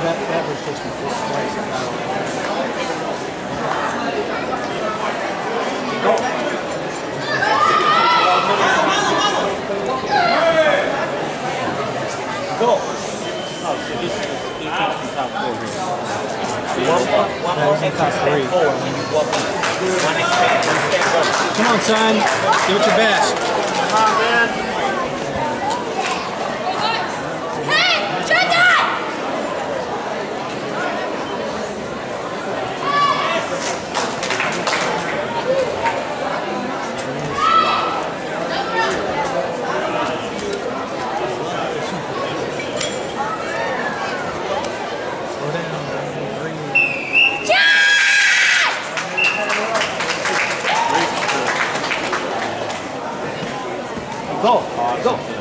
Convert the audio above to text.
that was supposed to be fourth place. Go. Go. Oh, so this is top four here. One more extra step forward when you walk in. One expand, one step forward. Come on, son. Give it your best. Come on, man. Go, go.